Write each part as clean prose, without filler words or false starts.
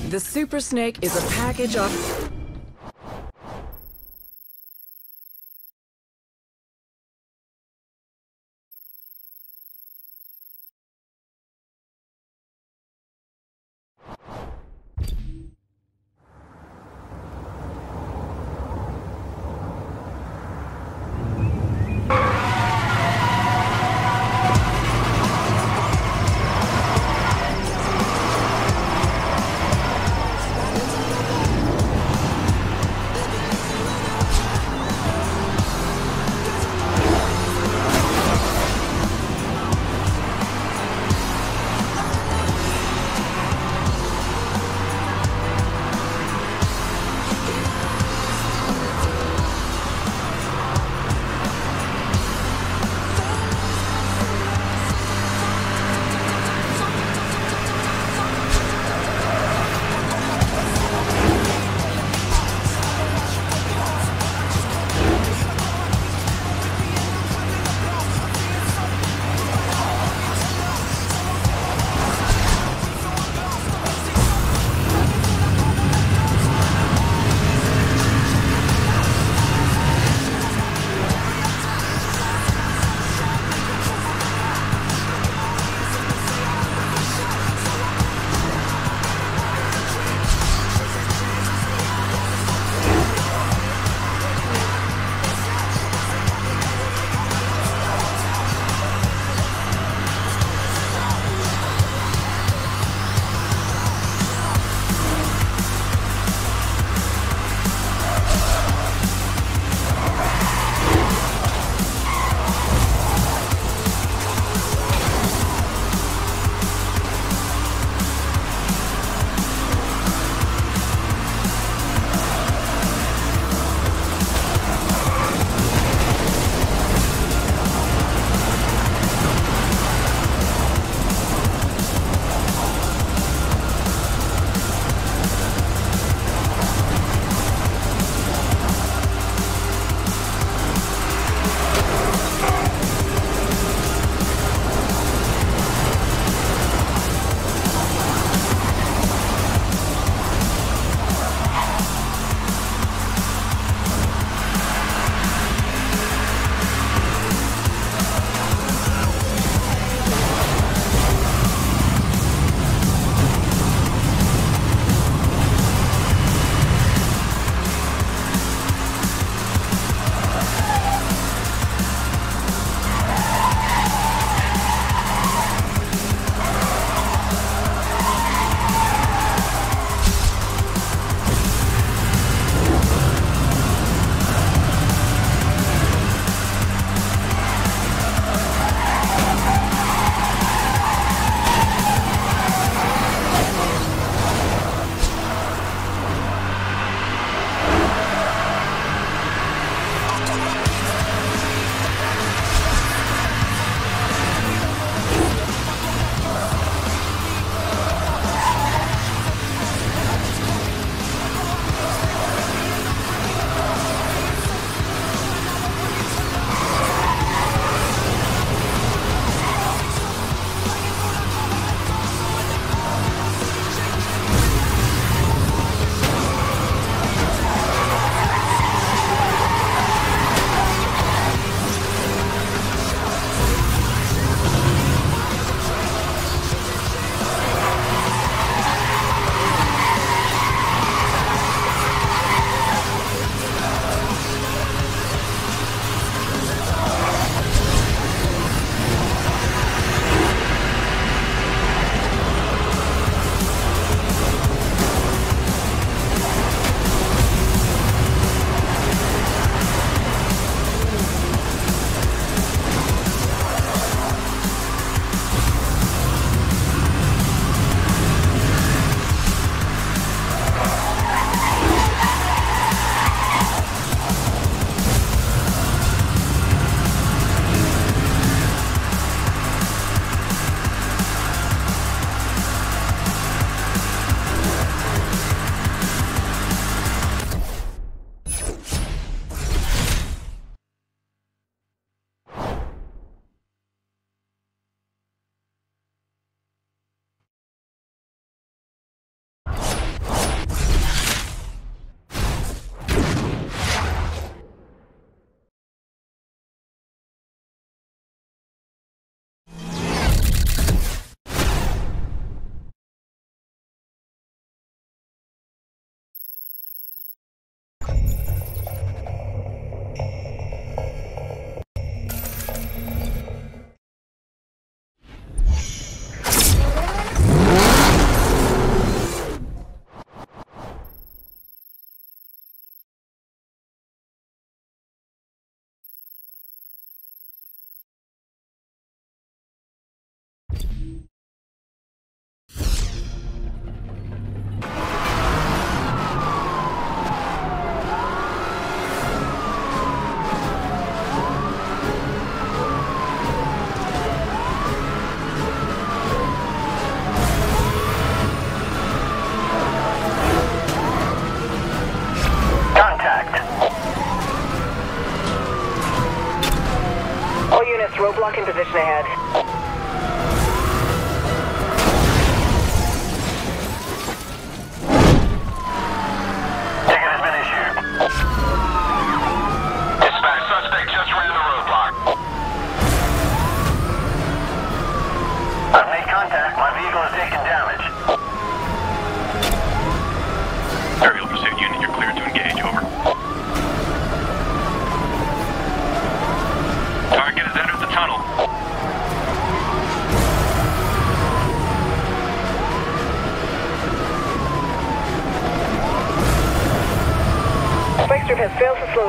The Super Snake is a package of...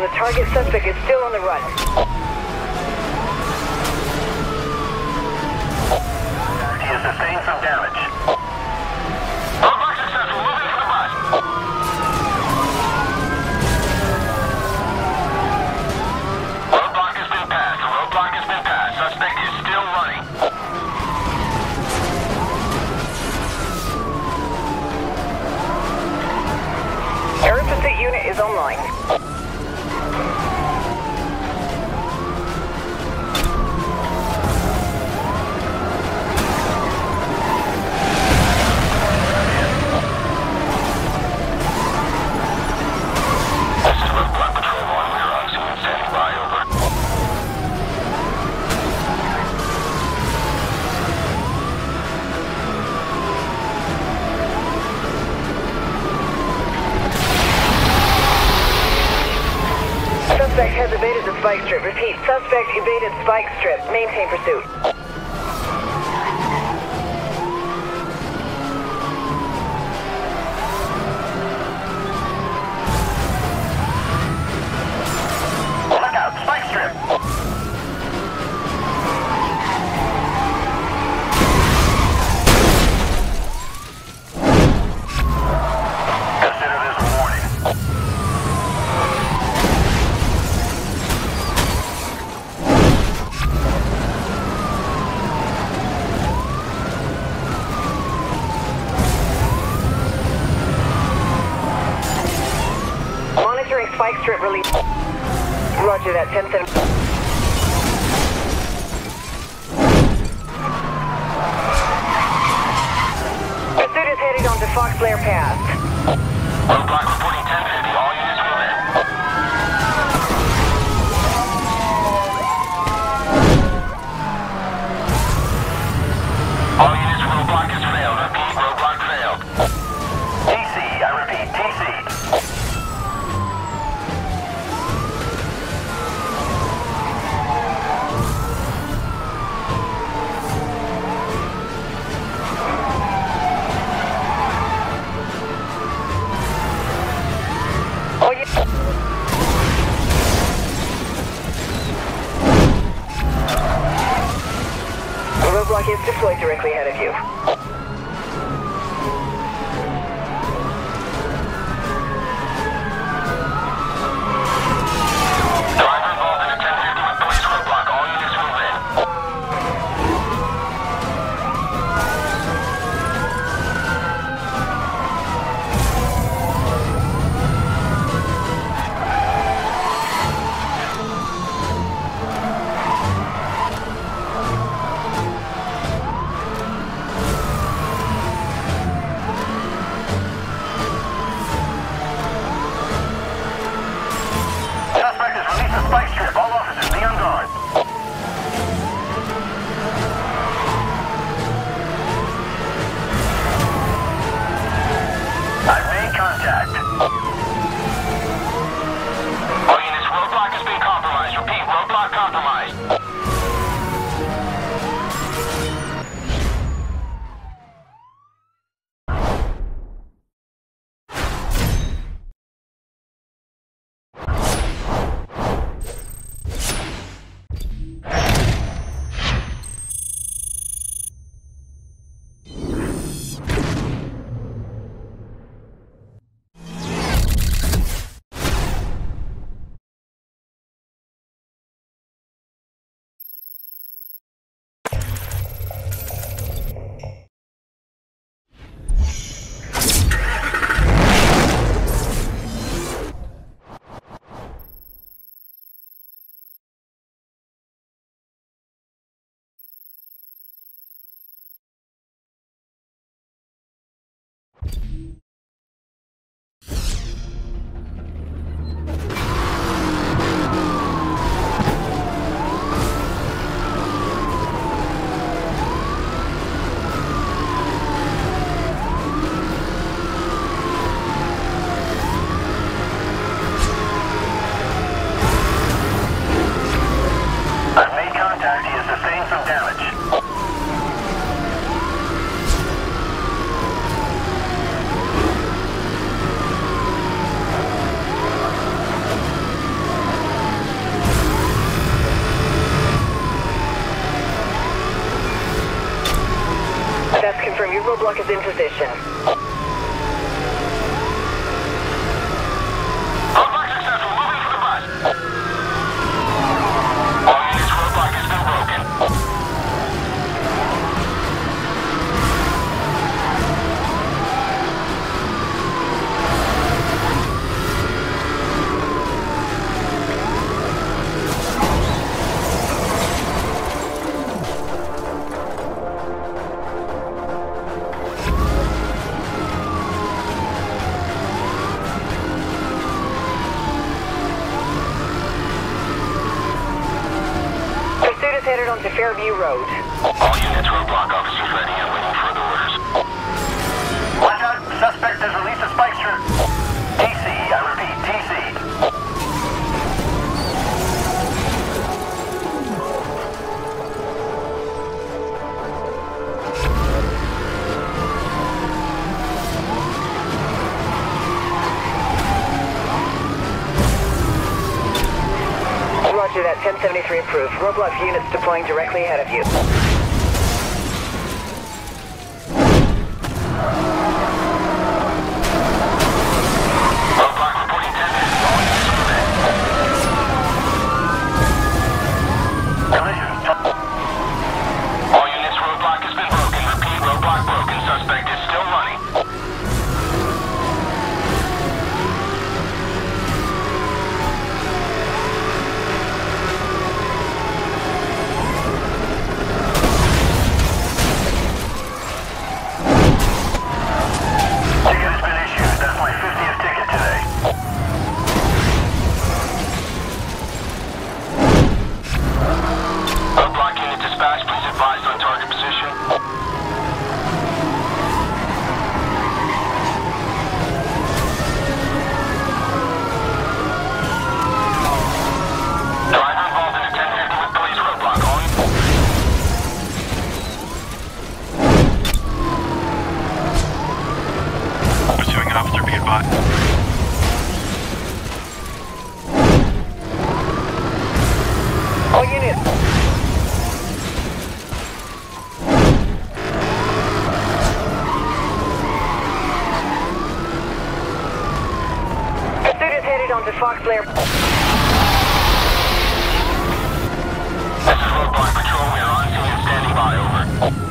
the target suspect is still on the run. He has sustained some damage. Roadblock successful. Moving to the bus. Roadblock has been passed. The roadblock has been passed. Suspect is still running. Air pursuit unit is online. This is roadblock patrol 1. We're on scene. Standing by. Over. Suspect has evaded the spike strip. Repeat, suspect evaded spike strip. Maintain pursuit. Look out. Spike strip. Consider this a warning. Monitoring spike strip release. Roger that, 10-7. Pursuit is heading on to Fox Blair Pass. Roadblock reporting 1050. All units move in. All units, roadblock has failed. Repeat, roadblock failed. TC, I repeat, TC. Oh, yeah. The roadblock is deployed directly ahead of you. Driver involved in a 1050 with police roadblock. All units move in. Success. Confirm your roadblock is in position. Roadblock successful. Moving for the bus. All units, roadblock has been broken. Headed onto Fairview Road. All units, roadblock officers ready and waiting for the orders. Watch out! Suspect has released a spike strip. DC, I repeat, DC. Roger that, 1073 approved. Roadblock units deploying directly ahead of you. Roadblock reporting 10 minutes. All units move in. Collision. All units, roadblock has been broken. Repeat, roadblock broken. Suspect is still running. All units. Pursuit is headed onto Fox Blair. This is Roadblock Patrol. We are on scene and standing by. Over.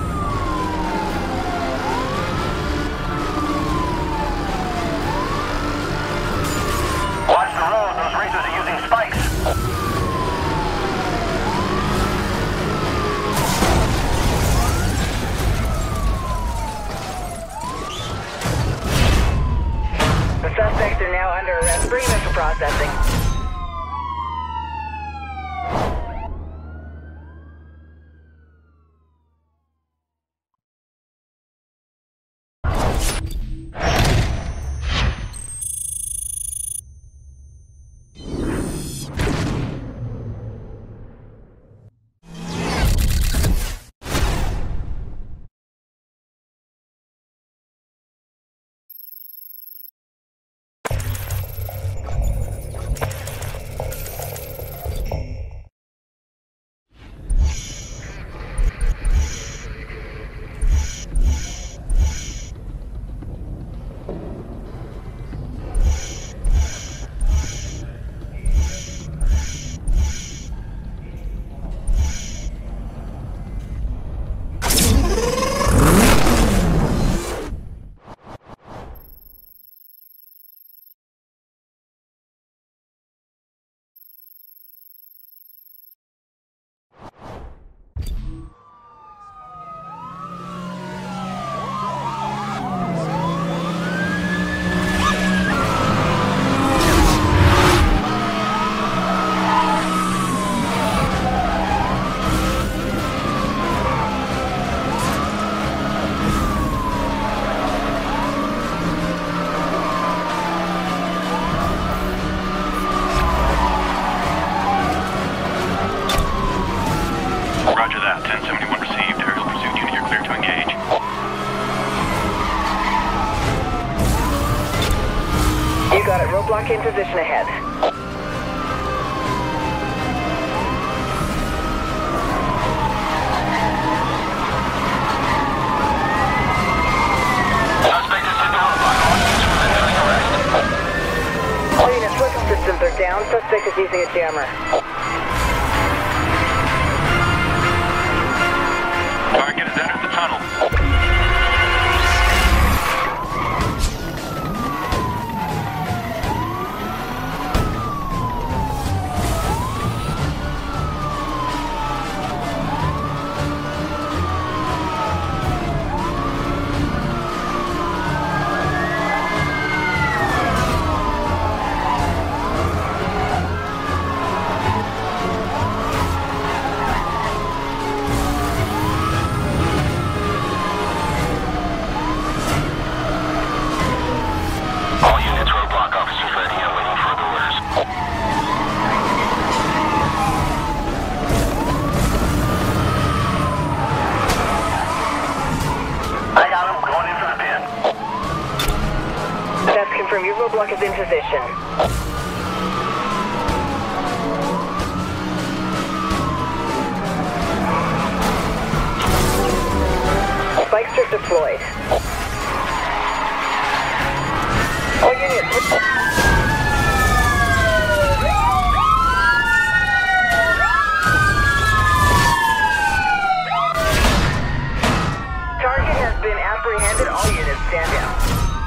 Watch the road. Those racers are using spikes. The suspects are now under arrest. Bring them in for processing. Roger that. 1071 received. Aerial pursuit unit, you're clear to engage. You got it. Roadblock in position ahead. using a jammer. Target has entered the tunnel. Your roadblock is in position. Spike strip deployed. All units. Target has been apprehended. All units stand down.